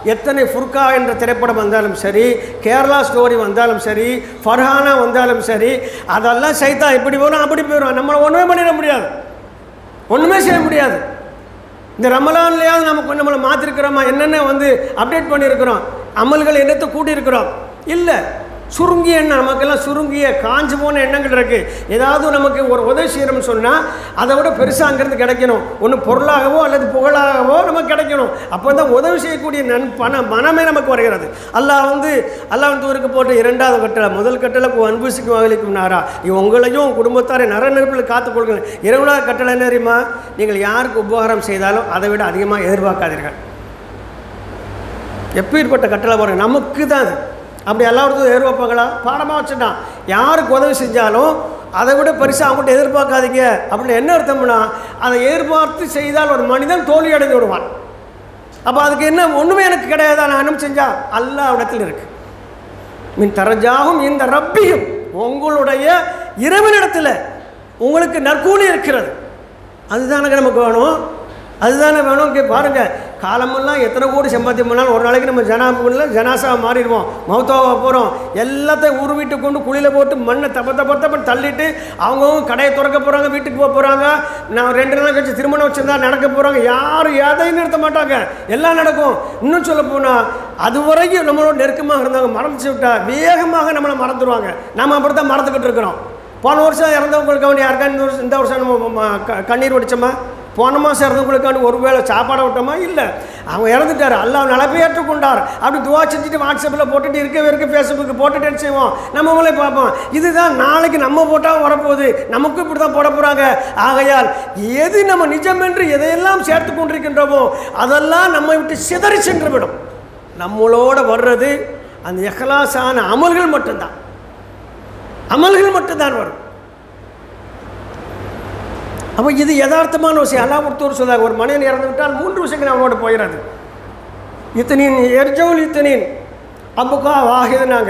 எத்தனை ஃபுர்கா என்ற திரைப்படம் வந்தாலும் சரி, கேரளா ஸ்டோரி வந்தாலும் சரி, ஃபர்ஹானா வந்தாலும் சரி, அதெல்லாம் சைத்தான் இப்படி போகிறோம் அப்படி போயிடும். நம்மளை ஒன்றுமே பண்ணிட முடியாது, ஒன்றுமே செய்ய முடியாது. இந்த ரமலான்லையாவது நமக்கு நம்மளை மாற்றிருக்கிறோமா, என்னென்ன அப்டேட் பண்ணியிருக்கிறோம், அமல்கள் என்னத்தை கூட்டியிருக்கிறோம்? இல்லை, சுருங்கிய எண்ணம், நமக்கெல்லாம் சுருங்கிய காஞ்சு போன எண்ணங்கள் இருக்குது. ஏதாவது நமக்கு ஒரு உதவி செய்யணும்னு சொன்னால் அதை விட பெருசாக அங்கேருந்து கிடைக்கணும், ஒன்று பொருளாகவோ அல்லது புகழாகவோ நமக்கு கிடைக்கணும். அப்போ தான் உதவி செய்யக்கூடிய மனமே நமக்கு வருகிறது. அல்லாஹ் தூருக்கு போட்டு இரண்டாவது கட்டளை, முதல் கட்டளை அன்புசிக்கும் மகளிக்கும் நாரா, உங்களையும் குடும்பத்தாரை நர நெருப்பில் காத்துக்கொள்ளுங்கள். இரண்டாவது கட்டளை என்ன தெரியுமா? நீங்கள் யாருக்கு உபகாரம் செய்தாலும் அதை விட அதிகமாக எதிர்பார்க்காதீர்கள். எப்பேற்பட்ட கட்டளை பாருங்க, நமக்கு தான் அது. அப்படி எல்லாருக்கும் எதிர்பார்ப்பாங்களா? பாடமாக வச்சுட்டான். யாருக்கு உதவி செஞ்சாலும் அதை விட பெருசாக அவங்கள்ட்ட எதிர்பார்க்காதீங்க அப்படின்னு என்ன அர்த்தம்னா, அதை எதிர்பார்த்து செய்தால் ஒரு மனிதன் தோல்வி அடைந்து விடுவான். அப்போ அதுக்கு என்ன, ஒன்றுமே எனக்கு கிடையாதா, நான் என்ன செஞ்சா அல்லாஹ் இடத்துல இருக்கு. மின் தரஜாகும் இந்த ரப்பியும், உங்களுடைய இறைவனிடத்தில் உங்களுக்கு நற்கூலி இருக்கிறது. அதுதானங்க நமக்கு வேணும், அதுதானே வேணும். பாருங்கள், காலமெல்லாம் எத்தனை கோடி சம்பாத்தியம் பண்ணாலும் ஒரு நாளைக்கு நம்ம ஜனாசாவை மாறிடுவோம், மௌத்தாவை போகிறோம். எல்லாத்தையும் உருவிட்டு கொண்டு குழியில் போட்டு மண்ணை தப்ப தள்ளிட்டு அவங்கவுங்க கடையை திறக்க போகிறாங்க, வீட்டுக்கு போக போகிறாங்க. நான் 2 நாள் கழிச்சு திருமணம் வச்சுருந்தா நடக்க போகிறாங்க. யாரும் எதையும் நிறுத்த மாட்டாங்க, எல்லாம் நடக்கும். இன்னும் சொல்ல போனால் அது வரைக்கும் நம்மளோட நெருக்கமாக இருந்தவங்க மறந்துச்சு விட்டா வேகமாக நம்மளை மறந்துடுவாங்க. நம்ம அப்படி தான் மறந்துக்கிட்டு இருக்கிறோம். போன வருஷம் இறந்தவங்களுக்கு வேண்டிய யாருக்கா இந்த வருஷம் நம்ம கண்ணீர் வடிச்சோமா? போன மாதம் இறந்தவங்களுக்காண்டி ஒரு வேளை சாப்பாடை விட்டோமா? இல்லை, அவங்க இறந்துட்டார், அல்லாஹ் நலப்பை ஏற்றுக்கொண்டார். அப்படி துவா செஞ்சுட்டு வாட்ஸ்அப்பில் போட்டுட்டு இருக்க ஃபேஸ்புக்கு போட்டுட்டு என்ன செய்வோம், நம்மளே பார்ப்போம். இதுதான் நாளைக்கு நம்ம போட்டால் வரப்போகுது, நமக்கும் இப்படி தான் போட போகிறாங்க. ஆகையால் எது நம்ம நிஜம் என்று எதையெல்லாம் சேர்த்து கொண்டிருக்கின்றோமோ அதெல்லாம் நம்மை விட்டு சிதறி சென்று விடும். நம்மளோட வர்றது அந்த இஹ்லாஸான அமல்கள் மட்டும்தான், அமல்கள் மட்டும்தான் வரும். அப்போ இது யதார்த்தமான விஷயம். அல்லாஹ் ஒருத்தர் சொல்றாங்க, ஒரு மனிதன் இறந்து விட்டால் 3 விஷயங்கள் அவனோட போயிடாது. இத்தனின் எர்ஜவுல் இத்தனின் அப்புக்கா வாகிதுனாங்க,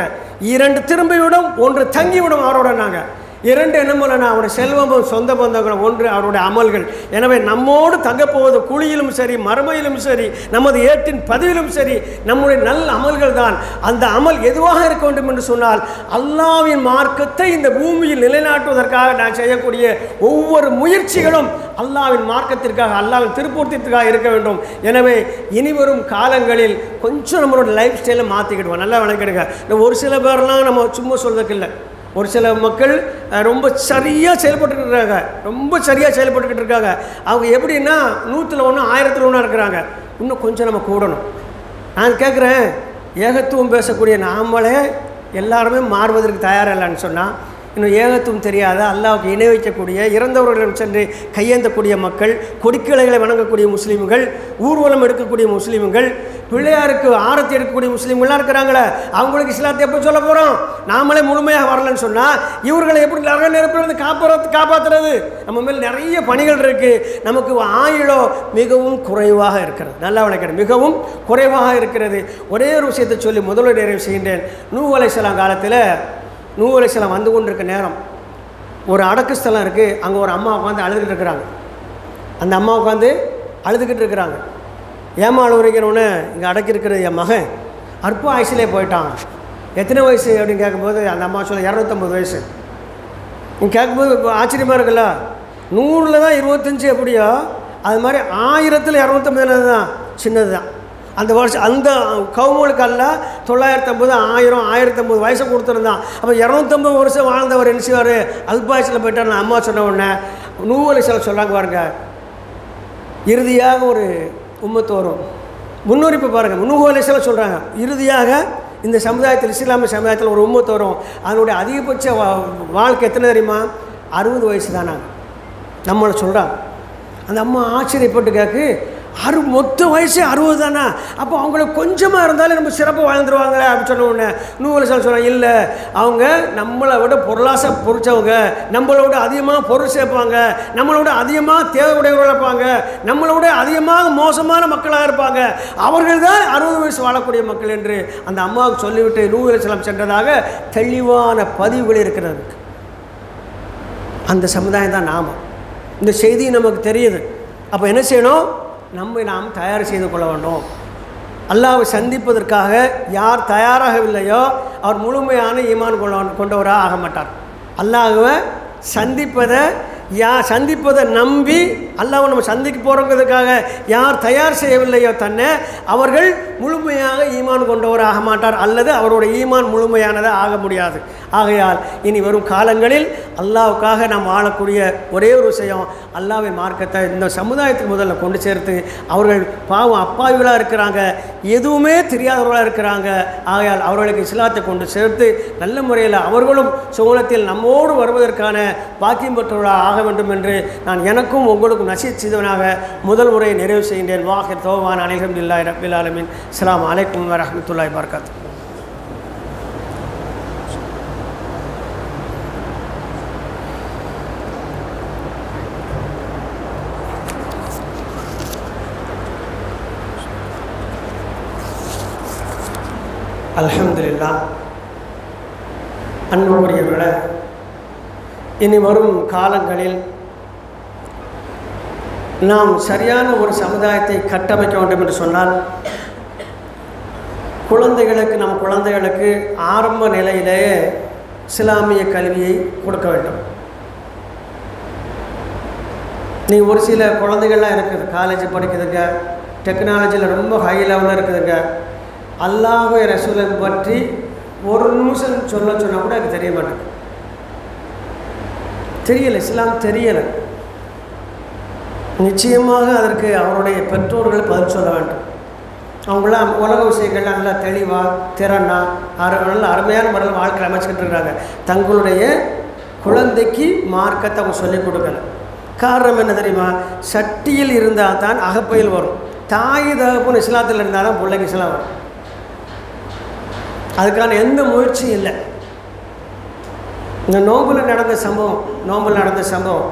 2 திரும்பிவிடும், 1 தங்கிவிடும் அவரோட. நாங்கள் 2 என்ன போலனா அவருடைய செல்வமும் சொந்த பந்தங்களும், 1 அவருடைய அமல்கள். எனவே நம்மோடு தங்கப்போவது குழியிலும் சரி, மறுமையிலும் சரி, நமது ஏட்டின் பதிவிலும் சரி, நம்முடைய நல்ல அமல்கள் தான். அந்த அமல் எதுவாக இருக்க வேண்டும் என்று சொன்னால், அல்லாஹ்வின் மார்க்கத்தை இந்த பூமியில் நிலைநாட்டுவதற்காக நான் செய்யக்கூடிய ஒவ்வொரு முயற்சிகளும் அல்லாஹ்வின் மார்க்கத்திற்காக, அல்லாஹ்வின் திருப்பூர்த்திற்காக இருக்க வேண்டும். எனவே இனிவரும் காலங்களில் கொஞ்சம் நம்மளோட லைஃப் ஸ்டைலை மாற்றிக்கிடுவோம். நல்லா வணக்கிடுங்க. இந்த ஒரு சில பேர்லாம் நம்ம சும்மா சொல்றதுக்கு இல்லை, ஒரு சில மக்கள் ரொம்ப சரியாக செயல்பட்டுக்கிட்டு இருக்காங்க, ரொம்ப சரியாக செயல்பட்டுக்கிட்டு இருக்காங்க. அவங்க எப்படின்னா 100ல் 1 1000ல் 1 இருக்கிறாங்க. இன்னும் கொஞ்சம் நம்ம கூடணும். நான் கேட்குறேன், ஏகத்துவம் பேசக்கூடிய நாமளே எல்லாருமே மாறுவதற்கு தயாரில்லைன்னு சொன்னால், இன்னும் ஏகத்துவம் தெரியாத, அல்லாஹ்வுக்கு இணை வைக்கக்கூடிய, இறந்தவர்களிடம் சென்று கையேந்தக்கூடிய மக்கள், கொடிக்கிளைகளை வணங்கக்கூடிய முஸ்லீம்கள், ஊர்வலம் எடுக்கக்கூடிய முஸ்லீம்கள், பிள்ளையாருக்கு ஆரத்தி எடுக்கக்கூடிய முஸ்லீம்கள்லாம் இருக்கிறாங்களே, அவங்களுக்கு இஸ்லாத்தை எப்போ சொல்ல போகிறோம்? நாமளே முழுமையாக வரலன்னு சொன்னால் இவர்களை எப்படி நிறைய நெருப்பிலிருந்து காப்பாற்றுறது? நம்ம மேல் நிறைய பணிகள் இருக்குது. நமக்கு ஆயுளோ மிகவும் குறைவாக இருக்கிறது. நல்லா வணக்கம், மிகவும் குறைவாக இருக்கிறது. ஒரே ஒரு விஷயத்தை சொல்லி முதல்ல நிறைவு செய்கின்றேன். நூஹ் அலைஹிஸ்ஸலாம் காலத்தில், நூஹ் அலைஹிஸ்ஸலாம் வந்து கொண்டிருக்க நேரம் ஒரு அடக்கு ஸ்தலம் இருக்குது. அங்கே ஒரு அம்மா உட்காந்து அழுதுகிட்டு இருக்கிறாங்க. அந்த அம்மா உட்காந்து அழுதுகிட்டு இருக்கிறாங்க. ஏமா அழுகுறீங்கன்னு, இங்கே அடக்கியிருக்கிறது என் மகன் அற்ப வயசுலேயே போயிட்டான். எத்தனை வயசு அப்படின்னு கேட்கும்போது அந்த அம்மா சொல்ல 250 வயசு. நீங்கள் கேட்கும்போது ஆச்சரியமாக இருக்குல்ல. 100ல் தான் 25 எப்படியோ, அது மாதிரி 1000ல் 250 தான் சின்னது தான். அந்த வருஷம் அந்த கவுமலுக்கு அல்ல 950 1000 1050 வயசை கொடுத்துருந்தான். அப்போ 250 வருஷம் வாழ்ந்தவர் என்ன செய்வார்? அல்பாயசில் போயிட்டார். அம்மா சொன்ன உடனே நூஹ் அலைஹிஸ்ஸலாம் சொல்கிறாங்க பாருங்க, இறுதியாக ஒரு உம்மத்து வரும். முன்னோரிப்பு பாருங்கள், நூஹ் அலைஹிஸ்ஸலாம் சொல்கிறாங்க, இறுதியாக இந்த சமுதாயத்தில், இஸ்லாமிய சமுதாயத்தில் ஒரு உம்மத்து வரும். அதனுடைய அதிகபட்ச வாழ்க்கை எத்தனை தெரியுமா? 60 வயசு தான். நாங்கள் நம்மளை சொல்கிறாங்க. அந்த அம்மா ஆச்சரியப்பட்டு கேட்கு, மொத்த வயசே 60 தானே, அப்போ அவங்களுக்கு கொஞ்சமாக இருந்தாலும் நம்ம சிறப்பாக வாழ்ந்துருவாங்களே அப்படின்னு சொன்ன உடனே நூஹ் அலைஹிஸ்ஸலாம் சொல்கிறாங்க, இல்லை, அவங்க நம்மளை விட பொருளாசை பொறிச்சவங்க, நம்மளோட அதிகமாக பொருள் சேர்ப்பாங்க, நம்மளோட அதிகமாக தேவையுடையவர்கள் இருப்பாங்க, நம்மளோட அதிகமாக மோசமான மக்களாக இருப்பாங்க, அவர்கள் தான் 60 வயசு வாழக்கூடிய மக்கள் என்று அந்த அம்மாவுக்கு சொல்லிவிட்டு நூஹ் அலைஹிஸ்ஸலாம் சென்றதாக தெளிவான பதிவுகள் இருக்கிறது. அந்த சமுதாயம் தான் நாம். இந்த செய்தி நமக்கு தெரியுது. அப்போ என்ன செய்யணும்? நம்மை நாம் தயார் செய்து கொள்ள வேண்டும். அல்லாஹ்வை சந்திப்பதற்காக யார் தயாராகவில்லையோ அவர் முழுமையான ஈமான் கொண்டவராக ஆக மாட்டார். அல்லாஹ்வை சந்திப்பதை நம்பி அல்லாஹ்வை நம்ம சந்திக்க போகிறோங்கிறதுக்காக யார் தயார் செய்யவில்லையோ தன்னை அவர்கள் முழுமையாக ஈமான் கொண்டவராக மாட்டார், அல்லது அவருடைய ஈமான் முழுமையானதாக ஆக முடியாது. ஆகையால் இனி வரும் காலங்களில் அல்லாஹ்வுக்காக நாம் வாழக்கூடிய ஒரே ஒரு விஷயம், அல்லாஹ்வின் மார்க்கத்தை இந்த சமுதாயத்துக்கு முதல்ல கொண்டு சேர்த்து, அவர்கள் பாவம் அப்பாவிகளாக இருக்கிறாங்க, எதுவுமே தெரியாதவர்களாக இருக்கிறாங்க. ஆகையால் அவர்களுக்கு இஸ்லாத்தை கொண்டு சேர்த்து நல்ல முறையில் அவர்களும் சுகத்தில் நம்மோடு வருவதற்கான பாக்கியம் பெற்றவர்களாக ஆக வேண்டும் என்று நான் எனக்கும் உங்களுக்கும் நசீத் செய்தவனாக முதல் உரையை நிறைவு செய்கின்றேன். வாஹிர் தௌபான் அல்ஹம்துலில்லாஹி ரப்பில் ஆலமீன். அஸ்ஸலாமு அலைக்கும் வரஹ்மத்துல்லாஹி வபரகாத்துஹு. அல்ஹம்துலில்லாஹ். அன்புக்குரியவர்களே, இனி வரும் காலங்களில் நாம் சரியான ஒரு சமுதாயத்தை கட்டமைக்க வேண்டும் என்று சொன்னால், நம் குழந்தைகளுக்கு ஆரம்ப நிலையிலேயே இஸ்லாமிய கல்வியை கொடுக்க வேண்டும். நீ ஒரு சில குழந்தைகள்லாம் இருக்குது, காலேஜ் படிக்குதுங்க, டெக்னாலஜியில் ரொம்ப ஹை லெவலில் இருக்குதுங்க, அல்லாஹ்வை ரசூலை பற்றி ஒரு நிமிஷம் சொன்னால் கூட எனக்கு தெரிய மாட்டேங்குது, தெரியலை, இஸ்லாம் தெரியலை. நிச்சயமாக அதற்கு அவருடைய பெற்றோர்கள் பதில் சொல்ல வேண்டும். அவங்களாம் உலக விஷயங்கள்லாம் நல்லா தெளிவாக திறனாக நல்ல அருமையான முறையில் வாழ்க்கை அமைச்சிக்கிட்டு இருக்கிறாங்க. தங்களுடைய குழந்தைக்கு மார்க்கத்தை அவங்க சொல்லிக் கொடுக்கல. காரணம் என்ன தெரியுமா? சட்டியில் இருந்தால் தான் அகப்பையில் வரும். தாய் தகப்பன் இஸ்லாத்தில் இருந்தால் தான் பிள்ளைக்கு இஸ்லாம் வரும். அதுக்கான எந்த முயற்சியும் இல்லை. இந்த நோம்பில் நடந்த சம்பவம்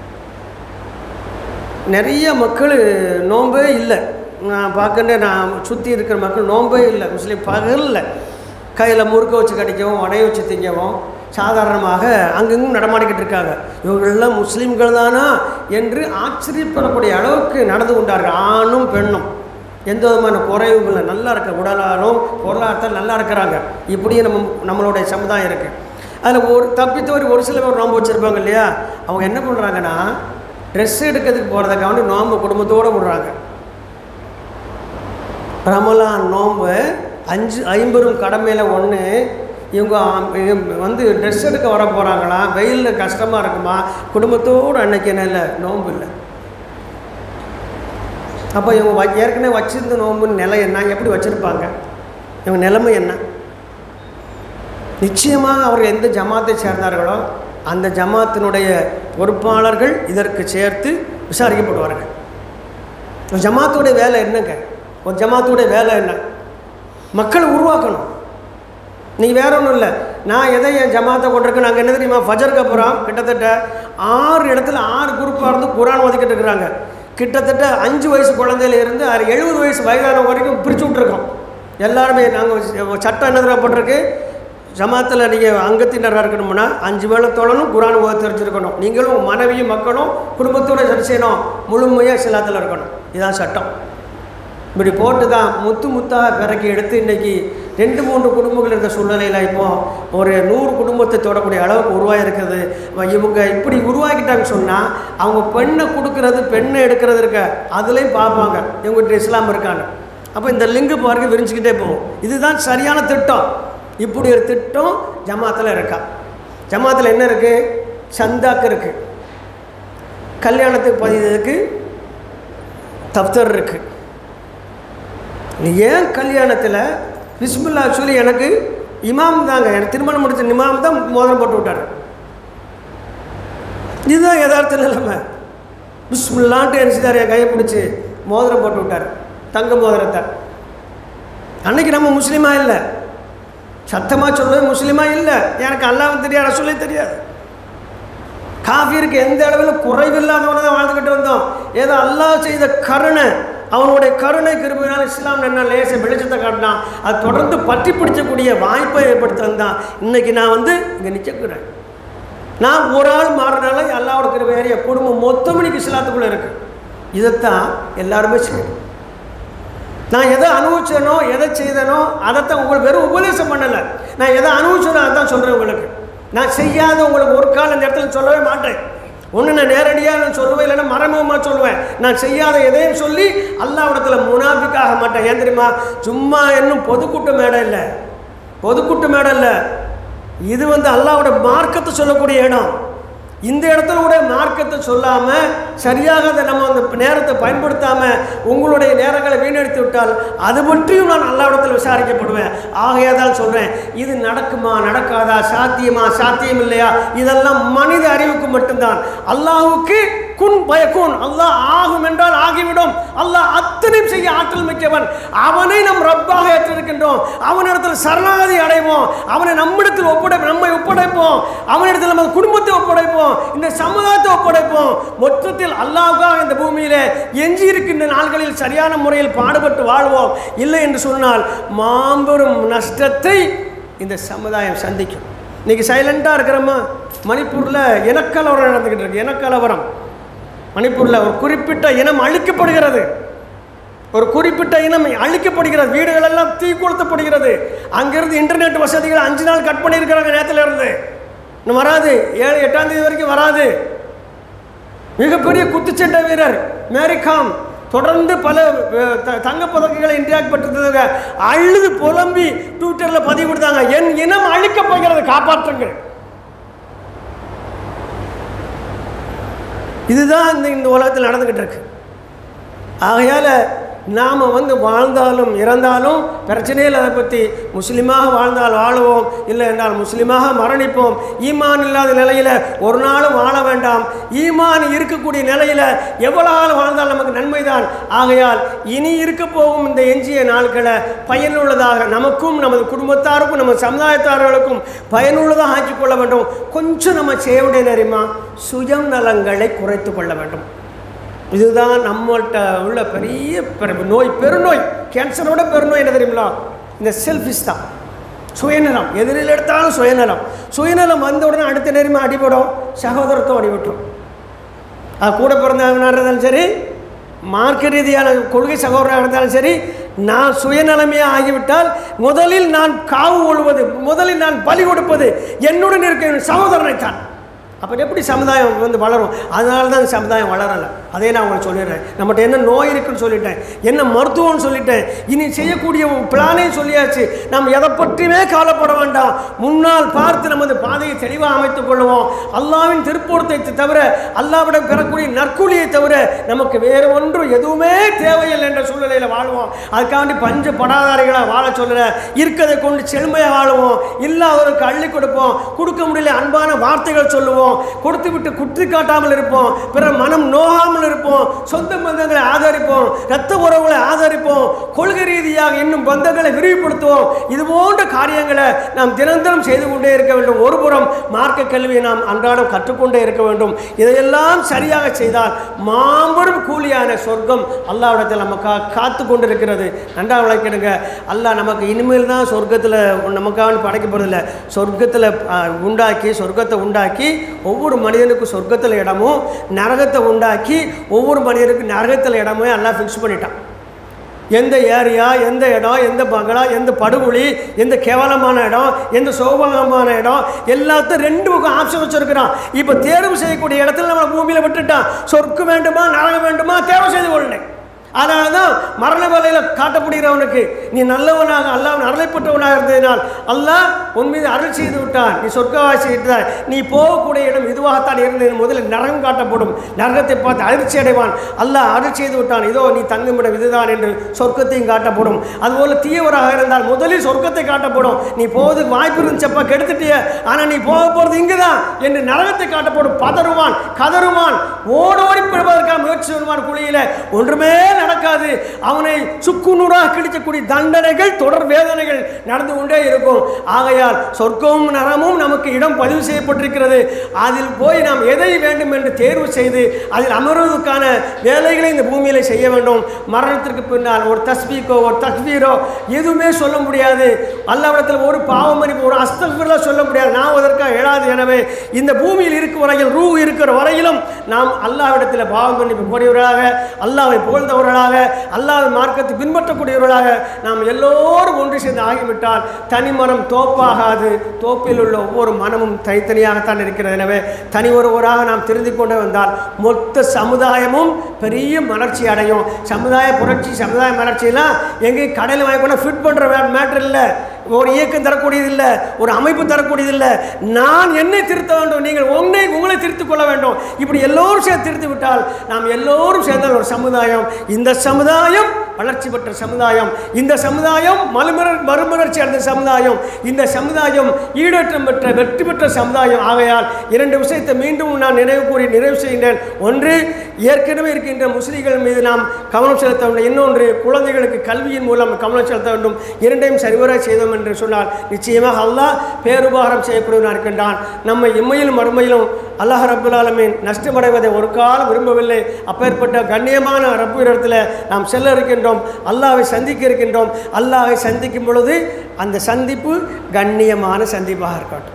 நிறைய மக்கள் நோம்பே இல்லை. நான் பார்க்கண்டே நான் சுற்றி இருக்கிற மக்கள் நோம்பே இல்லை. முஸ்லீம் பகலில் கையில் முறுக்க வச்சு கடிக்கவும் உடைய வச்சு திங்கவும் சாதாரணமாக அங்கெங்கும் நடமாடிக்கிட்டு இருக்காங்க. இவர்களெல்லாம் முஸ்லீம்கள் தானா என்று ஆச்சரியப்படக்கூடிய அளவுக்கு நடந்து கொண்டார்கள். ஆணும் பெண்ணும் எந்த விதமான குறைவும் இல்லை, நல்லா இருக்க, உடலாலும் பொருளாதாரத்தில் நல்லா இருக்கிறாங்க. இப்படியே நம்மளுடைய சமுதாயம் இருக்குது. அதில் தப்பித்தவரை ஒரு சில பேர் நோன்பு வச்சுருப்பாங்க இல்லையா, அவங்க என்ன பண்ணுறாங்கன்னா ட்ரெஸ் எடுக்கிறதுக்கு போகிறதுக்காக நோன்பு குடும்பத்தோடு விடுறாங்க. ரமலான் நோன்பு 5 ஐம்பெரும் கடமையில் ஒன்று. இவங்க வந்து ட்ரெஸ் எடுக்க வர போகிறாங்களா, வெயிலில் கஷ்டமாக இருக்குமா, குடும்பத்தோடு அன்னைக்கு என்ன இல்லை, நோன்பு இல்லை. அப்போ இவங்க ஏற்கனவே வச்சுருந்த நோன்புன்னு நிலை என்ன, எப்படி வச்சுருப்பாங்க, இவங்க நிலைமை என்ன? நிச்சயமாக அவர்கள் எந்த ஜமாத்தை சேர்ந்தார்களோ அந்த ஜமாத்தினுடைய பொறுப்பாளர்கள் இதற்கு சேர்த்து விசாரிக்கப்படுவார்கள். ஒரு ஜமாத்துடைய வேலை என்னங்க? ஒரு ஜமாத்துடைய வேலை என்ன? மக்களை உருவாக்கணும். நீங்கள் வேற ஒன்றும் இல்லை. நான் எதை என் ஜமாத்தை கொண்டிருக்கேன், நாங்கள் என்ன தெரியுமா, ஃபஜருக்கு அப்புறம் கிட்டத்தட்ட 6 இடத்துல 6 குரூப்பாக இருந்து குரான் ஒதுக்கிட்டு இருக்கிறாங்க. கிட்டத்தட்ட 5 வயசு குழந்தையிலேருந்து 70 வயசு வயதான வரைக்கும் பிரித்து விட்ருக்கோம். எல்லாருமே நாங்கள் சட்டம் என்ன போட்டிருக்கு, ஜமாத்தில் நீங்கள் அங்கத்தினராக இருக்கணும்னா 5 வேளை தொழணும், குரான் ஓத தெரிஞ்சிருக்கணும். நீங்களும் மனைவியும் மக்களும் குடும்பத்தோடு சரி செய்யணும், முழுமையாக இஸ்லாத்தில் இருக்கணும். இதுதான் சட்டம். இப்படி போட்டு தான் முத்தாக பிறக்கி எடுத்து இன்றைக்கி 2-3 குடும்பங்கள் இருந்த சூழ்நிலையில் இப்போது ஒரு 100 குடும்பத்தை தொடக்கூடிய அளவுக்கு உருவாகிருக்கிறது. இவங்க இப்படி உருவாக்கிட்டாங்கன்னு சொன்னால் அவங்க பெண்ணை எடுக்கிறது இருக்க அதுலேயும் பார்ப்பாங்க இவங்ககிட்ட இஸ்லாம் இருக்காங்க. அப்போ இந்த லிங்கு பாருங்க விரிஞ்சிக்கிட்டே போகும். இதுதான் சரியான திட்டம். இப்படி ஒரு திட்டம் ஜமாத்தில் இருக்கா? ஜமாத்தில் என்ன இருக்குது? சந்தாக்கு இருக்குது, கல்யாணத்துக்கு பதிவுக்கு தப்தர் இருக்குது. ஏன் கல்யாணத்தில் பிஸ்மில்லா சொல்லி எனக்கு இமாம் தாங்க, எனக்கு திருமணம் முடிச்ச இமாம் தான் மோதிரம் போட்டு விட்டார். இதுதான் யதார்த்த நிலைமை. பிஸ்மில்லான்ட்டு எரிச்சிட்டார், என் கையை பிடிச்சி மோதிரம் போட்டு விட்டார், தங்க மோதிரத்தை. அன்னைக்கு நம்ம முஸ்லீமாக இல்லை, சத்தமாக சொல்லுவது முஸ்லீமாக இல்லை. எனக்கு அல்லாஹ் தெரியாது, ரசூலே தெரியாது. காஃபிருக்கு எந்த அளவில் குறைவில்லாதவனை தான் வாழ்ந்துக்கிட்டு வந்தோம். ஏதோ அல்லாஹ் செய்த கருணை, அவனுடைய கருணை கிருபையினால் இஸ்லாம் என்ன லேச வெளிச்சத்தை காட்டினான். அது தொடர்ந்து பற்றி பிடிச்சக்கூடிய வாய்ப்பை ஏற்படுத்தி வந்தான். இன்றைக்கி நான் இங்கே நிற்கிறேன். நான் ஒரு ஆள் மாறினால அல்லாவோட கிருபையாரிய குடும்பம் மொத்தம் இன்னைக்கு இஸ்லாத்துக்குள்ளே இருக்குது. இதைத்தான் எல்லாருமே செய்யணும். நான் எதை அனுபவிச்சேனோ எதை செய்தனோ அதைத்தான் உங்களுக்கு வெறும் உபதேசம் பண்ணலை. நான் எதை அனுபவிச்சேனோ அதான் சொல்கிறேன் உங்களுக்கு. நான் செய்யாத உங்களுக்கு ஒரு காலம் இந்த இடத்துல சொல்லவே மாட்டேன். ஒன்று நான் நேரடியாக நான் சொல்லுவேன், இல்லைன்னா மறைமுகமாக சொல்லுவேன். நான் செய்யாத எதையும் சொல்லி அல்லாஹ்விடத்தில் முனாஃபிக்காக மாட்டேன். ஏன் தெரியுமா? சும்மா இன்னும் பொதுக்கூட்ட மேடை இல்லை, பொதுக்கூட்ட மேடை இல்லை. இது அல்லாஹ்வோட மார்க்கத்தை சொல்லக்கூடிய இடம். இந்த இடத்துல கூட மார்க்கத்தை சொல்லாமல் சரியாக அதை நம்ம அந்த நேரத்தை பயன்படுத்தாமல் உங்களுடைய நேரங்களை வீணடித்து விட்டால் அது பற்றியும் நான் அல்லாஹ்விடத்தில் விசாரிக்கப்படுவேன். ஆகையாதான் சொல்கிறேன், இது நடக்குமா நடக்காதா, சாத்தியமா சாத்தியம் இல்லையா, இதெல்லாம் மனித அறிவுக்கு மட்டும்தான். அல்லாஹ்வுக்கு குன் பயக்குன், அல்லாஹ் ஆகும் என்றால் ஆகிவிடும். அல்லாஹ் அத்தனையும் செய்ய ஆற்றல் மிக்கவன். அவனை நம் ரப்பாக ஏற்றிருக்கின்றோம். அவனிடத்தில் சரணாகதி அடைவோம். அவனை நம்மிடத்தில் நம்மை ஒப்படைப்போம். அவனிடத்தில் நம்ம குடும்பத்தை ஒப்படைப்போம், இந்த சமுதாயத்தை ஒப்படைப்போம். மொத்தத்தில் அல்லாஹ்வுக்காக இந்த பூமியிலே எஞ்சி இருக்கின்ற நாள்களில் சரியான முறையில் பாடுபட்டு வாழ்வோம். இல்லை என்று சொன்னால் மாபெரும் நஷ்டத்தை இந்த சமுதாயம் சந்திக்கும். இன்னைக்கு சைலண்டாக இருக்கிறோமா? மணிப்பூரில் இனக்கலவரம் நடந்துக்கிட்டு இருக்கு. இனக்கலவரம் மணிப்பூரில் ஒரு குறிப்பிட்ட இனம் அழிக்கப்படுகிறது. ஒரு குறிப்பிட்ட இனம் அழிக்கப்படுகிறது. வீடுகள் எல்லாம் தீ கொளுத்தப்படுகிறது. அங்கிருந்து இன்டர்நெட் வசதிகள் 5 நாள் கட் பண்ணியிருக்கிறாங்க. நேரத்தில் இருந்து இன்னும் வராது. 7-8ஆம் தேதி வரைக்கும் வராது. மிகப்பெரிய குத்துச்சண்டை வீரர் மேரிகாம் தொடர்ந்து பல தங்கப்பதக்கங்களை இந்தியாவுக்கு பெற்றிருந்தது. அழுது புலம்பி ட்விட்டரில் பதிவு கொடுத்தாங்க, என் இனம் அழிக்கப்படுகிறது, காப்பாற்றுங்கள். இதுதான் இந்த உலகத்தில் நடந்துக்கிட்டு இருக்கு. ஆகையால் நாம் வாழ்ந்தாலும் இறந்தாலும் பிரச்சனையில் அதை பற்றி முஸ்லீமாக வாழ்ந்தால் வாழுவோம், இல்லை என்றால் முஸ்லீமாக மரணிப்போம். ஈமான் இல்லாத நிலையில் ஒரு நாளும் வாழ வேண்டாம். ஈமான் இருக்கக்கூடிய நிலையில் எவ்வளோ நாள் வாழ்ந்தால் நமக்கு நன்மைதான். ஆகையால் இனி இருக்க போகும் இந்த எஞ்சிய நாட்களை பயனுள்ளதாக நமக்கும் நமது குடும்பத்தாருக்கும் நம்ம சமுதாயத்தார்களுக்கும் பயனுள்ளதாக ஆக்கிக்கொள்ள வேண்டும். கொஞ்சம் நம்ம செய்ய வேண்டிய நேரமா சுயம் நலங்களை குறைத்து கொள்ள வேண்டும். இதுதான் நம்மள்கிட்ட உள்ள பெரிய நோய், பெருநோய். கேன்சரோட பெருநோய் என்ன தெரியுங்களா? இந்த செல்ஃபிஷ் தான், சுயநலம். எதிரில் எடுத்தாலும் சுயநலம். சுயநலம் வந்த உடனே அடுத்த நேரமாக அடிபடும், சகோதரத்துவம் அடிபட்டுரும். அது கூட பிறந்தவனாக இருந்தாலும் சரி, மார்க்க ரீதியான கொள்கை சகோதரனாக இருந்தாலும் சரி, நான் சுயநலமையாக ஆகிவிட்டால் முதலில் நான் காவு கொள்வது, முதலில் நான் பலி கொடுப்பது என்னுடன் இருக்க சகோதரனைத்தான். அப்போ எப்படி சமுதாயம் வளரும்? அதனால தான் சமுதாயம் வளரலை. அதே நான் உங்களுக்கு சொல்லிடுறேன். நம்மகிட்ட என்ன நோய் இருக்குன்னு சொல்லிட்டேன், என்ன மருத்துவம்னு சொல்லிட்டேன், இனி செய்யக்கூடிய பிளானையும் சொல்லியாச்சு. நாம் எதை பற்றியுமே கவலைப்பட வேண்டாம். முன்னால் பார்த்து நமது பாதையை தெளிவாக அமைத்துக் கொள்வோம். அல்லாஹ்வின் திருப்பொருத்தத்தை தவிர, அல்லாஹ்விடம் பெறக்கூடிய நற்கூலியை தவிர நமக்கு வேறு ஒன்று எதுவுமே தேவையில்லை என்ற சூழ்நிலையில் வாழ்வோம். அதுக்காண்டி பஞ்ச படாதாரிகளாக வாழ சொல்லுற, இருக்கிறதை கொண்டு செழுமையாக வாழுவோம். இல்லாதவருக்கு அள்ளி கொடுப்போம். கொடுக்க முடியல அன்பான வார்த்தைகள் சொல்லுவோம். கொடுத்து விட்டு குற்றி காட்டாமல் இருப்போம். பிற மனம் நோகாமல் இருப்போம். சொந்த பந்தங்களை ஆதரிப்போம். இரத்த உறவுகளை ஆதரிப்போம். கொள்கை ரீதியாக இன்னும் பந்தங்களை விரிவுபடுத்துவோம். இது போன்ற காரியங்களை நாம் தினந்தனம் செய்து கொண்டே இருக்க வேண்டும். ஒருபுறம் மார்க்க கல்வியை நாம் அன்றாடம் கற்றுக்கொண்டே இருக்க வேண்டும். இதையெல்லாம் சரியாக செய்தால் மாபெரும் கூலியான சொர்க்கம் அல்லாஹ்விடத்தில் நமக்காக காத்து கொண்டிருக்கிறது. நன்றாக விளக்கிடுங்க. அல்லாஹ் நமக்கு இனிமேல் தான் சொர்க்கத்தில் நமக்காக படைக்கப்படுறதில்லை. சொர்க்கத்தில் சொர்க்கத்தை உண்டாக்கி ஒவ்வொரு மனிதனுக்கும் சொர்க்கத்தில் இடமும் நரகத்தை உண்டாக்கி ஒவ்வொரு மனிதனுக்கும் நரகத்தில் இடமே எல்லாம் ஃபிக்ஸ் பண்ணிட்டான். எந்த ஏரியா, எந்த இடம், எந்த பங்களா, எந்த படுகொலி, எந்த கேவலமான இடம், எந்த சோபகமான இடம், எல்லாத்தையும் 2 பக்கம் ஆப்ஷன் வச்சுருக்கிறான். இப்போ தேர்வு செய்யக்கூடிய இடத்துல நம்ம பூமியில் விட்டுட்டான். சொர்க்கம் வேண்டுமா நரகம் வேண்டுமா தேர்வு செய்து கொள்ளேன். அதனால தான் மரண வேலையில் காட்டப்படுகிறவனுக்கு நீ நல்லவனாக அல்லாஹ் அருளைப்பட்டவனாக இருந்ததினால் அல்லாஹ் உன் மீது அருள் செய்து விட்டான், நீ சொர்க்கவாசி விட்டார், நீ போகக்கூடிய இடம் இதுவாகத்தான் இருந்தது. முதலில் நரகம் காட்டப்படும். நரகத்தை பார்த்து அதிர்ச்சி அடைவான். அல்லாஹ் அருள் செய்து விட்டான், இதோ நீ தங்குமிடம் இதுதான் என்று சொர்க்கத்தையும் காட்டப்படும். அதுபோல் தீயவராக இருந்தால் முதலில் சொர்க்கத்தை காட்டப்படும். நீ போவதுக்கு வாய்ப்பு இருந்துச்சப்பா, கெடுத்துட்டிய, ஆனால் நீ போக போகிறது இங்கு தான் என்று நரகத்தை காட்டப்படும். பதறுவான், கதறுவான், ஓடோடி பெறுவதற்காக முயற்சி வருவான். குழியில் ஒன்றுமே நடக்காது. அவனை சுக்குநூறாக கிழிக்கக்கூடிய தண்டனைகள், தொடர் வேதனைகள் நடந்து கொண்டே இருக்கும். ஆகையால் சொர்க்கமும் நரகமும் நமக்கு இடம் பதிவு செய்யப்பட்டிருக்கிறது. அதில் போய் நாம் எதை வேண்டும் என்று தேர்வு செய்து அதில் அமர்வதற்கான வேலைகளை இந்த பூமியில் செய்ய வேண்டும். மரணத்திற்கு பின்னால் ஒரு தஸ்பீக்கோ ஒரு தக்பீரோ எதுவுமே சொல்ல முடியாது. அல்லாஹ்விடத்தில் ஒரு பாவம் மன்னிப்பு, ஒரு அஸ்தக்ஃபிருல்லாஹ் சொல்ல முடியாது. நாம் அதற்காக எழாது. எனவே இந்த பூமியில் இருக்கும் வரையில், ரூ இருக்கிற வரையிலும் நாம் அல்லாஹ்விடத்தில் பாவம் மன்னிப்பு கோரியவர்களாக, அல்லாஹ்வை புகழ்ந்தவர்கள் உள்ளவர்களாக அல்லாஹ்வின் மார்க்கத்தை பின்பற்றக்கூடியவர்களாக நாம் எல்லோரும் ஒன்று சேர்ந்து ஆகிவிட்டால் தனி மரம் தோப்பாகாது. தோப்பில் உள்ள ஒவ்வொரு மனமும் தனித்தனியாகத்தான் இருக்கிறது. எனவே தனி ஒருவராக நாம் தெரிந்து கொண்டு வந்தால் மொத்த சமுதாயமும் பெரிய மலர்ச்சி அடையும். சமுதாய புரட்சி, சமுதாய மலர்ச்சியெல்லாம் எங்கேயும் கடையில் வாங்கி கொண்டு ஃபிட் பண்ணுற மேட்டர் இல்லை, ஒரு இயக்கம் தரக்கூடியதில்லை, ஒரு அமைப்பு தரக்கூடியதில்லை. நான் என்னை திருத்த வேண்டும், நீங்கள் உங்களை திருத்திக் கொள்ள வேண்டும். இப்படி எல்லோரும் சேர்த்து திருத்தி விட்டால் நாம் எல்லோரும் சேர்ந்த ஒரு சமுதாயம். இந்த சமுதாயம் வளர்ச்சி பெற்ற சமுதாயம், இந்த சமுதாயம் மறுமலர்ச்சி அடைந்த சமுதாயம், இந்த சமுதாயம் ஈடேற்றம் பெற்ற வெற்றி பெற்ற சமுதாயம். ஆகையால் இரண்டு விஷயத்தை மீண்டும் நான் நிறைவு செய்கின்றேன். ஒன்று, ஏற்கனவே இருக்கின்ற முஸ்லிம்கள் மீது நாம் கவனம் செலுத்த வேண்டும். இன்னொன்று, குழந்தைகளுக்கு கல்வியின் மூலம் கவனம் செலுத்த வேண்டும். இரண்டையும் சரிவர செய்தோம் என்று சொன்னால் நிச்சயமாக அல்லாஹ் பேருபகாரம் செய்யக்கூடியவனாக இருக்கின்றான். நம்ம இம்மையிலும் மறுமையிலும் அல்லாஹ் ரப்புல் ஆலமீன் நஷ்டமடைவதை ஒரு காலம் விரும்பவில்லை. அப்பேற்பட்ட கண்ணியமான ரப்பு இடத்துல நாம் செல்ல இருக்கின்றோம், அல்லாஹ்வை சந்திக்க இருக்கின்றோம். அல்லாஹ்வை சந்திக்கும் பொழுது அந்த சந்திப்பு கண்ணியமான சந்திப்பாக இருக்கட்டும்.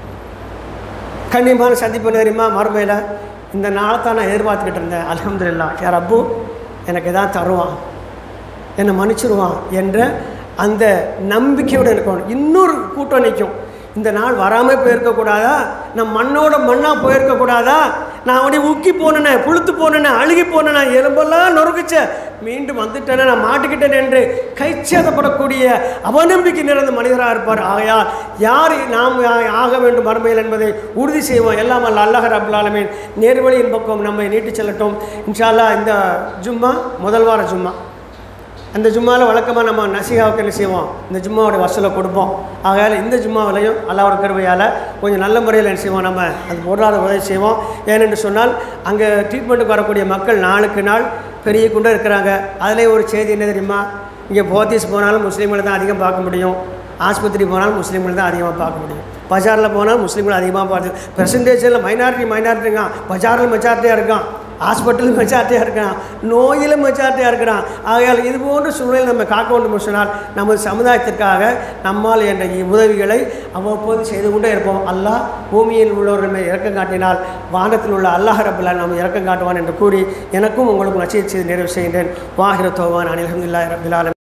கண்ணியமான சந்திப்பு தெரியுமா? மறுமையில் இந்த நாளை தான் நான் எதிர்பார்த்துக்கிட்டு இருந்தேன். அல்ஹம்துலில்லாஹ், யார் ரப்பு எனக்கு எதாவது தருவான், என்னை மன்னிச்சிருவான் என்ற அந்த நம்பிக்கையோடு இருக்கணும். இன்னொரு கூட்டம் நிற்கும், இந்த நாள் வராமல் போயிருக்கக்கூடாதா, நான் மண்ணோட மண்ணாக போயிருக்கக்கூடாதா, நான் அப்படியே உக்கி போனேனே, புழுத்து போனேனே, அழுகி போனேனே, எலும்பெல்லாம் நொறுக்குச்ச, மீண்டும் வந்துட்டேனே, நான் மாட்டிக்கிட்டேன் என்று கைச்சேதப்படக்கூடிய அவநம்பிக்கை நிறைந்த மனிதராக இருப்பார். ஆகையால் யார் நாம் ஆக வேண்டும் மறுமையில் என்பதை உறுதி செய்வோம். எல்லாம் அல்லாஹ் ரப்புல் ஆலமீன் நேர்வழியின் பக்கம் நம்மை நீட்டி செல்லட்டும். இன்ஷா அல்லாஹ் இந்த ஜும்மா முதல் வார ஜும்மா, அந்த ஜும்மாவில் வழக்கமாக நம்ம நசிகாவுக்கு என்ன செய்வோம், இந்த ஜும்மாவோட வசூலை கொடுப்போம். ஆகையால் இந்த ஜும்மாவிலையும் அல்லாஹ்வோட கிருபையால் கொஞ்சம் நல்ல முறையில் என்ன செய்வோம், நம்ம அந்த பொருளாதார உதவி செய்வோம். ஏனென்று சொன்னால் அங்கே ட்ரீட்மெண்ட்டுக்கு வரக்கூடிய மக்கள் நாளுக்கு நாள் பெரிய கொண்டு இருக்கிறாங்க. அதிலே ஒரு செய்தி என்ன தெரியுமா, இங்கே போத்தீஸ் போனாலும் முஸ்லீம்களை தான் அதிகம் பார்க்க முடியும், ஆஸ்பத்திரி போனாலும் முஸ்லீம்களை தான் அதிகமாக பார்க்க முடியும், பஜாரில் போனால் முஸ்லீம்கள் அதிகமாக பார்த்து பெர்சன்டேஜில் மைனாரிட்டிங்க, பஜாரில் மெஜாரிட்டியாக இருக்கான், ஹாஸ்பிட்டலும் மெஜாரிட்டியாக இருக்கிறான், நோயிலும் மெஜாரிட்டியாக இருக்கிறான். ஆகையால் இது போன்ற சூழ்நிலை நம்ம காக்க வேண்டும் சொன்னால் நமது சமுதாயத்திற்காக நம்மால் என்ற உதவிகளை அவ்வப்போது செய்து கொண்டே இருப்போம். அல்லாஹ் பூமியில் உள்ளவர்கள் இறக்கம் காட்டினால் வானத்தில் உள்ள அல்லாஹ் ரப்புல் நம்ம இறக்கம் காட்டுவான் என்று கூறி எனக்கும் உங்களுக்கும் நசீஹத் செய்து நிறைவு செய்கின்றேன். வாஹிர தௌவான் அனில் ஹம்துலில்லாஹி ரப்பில் ஆலமீன்.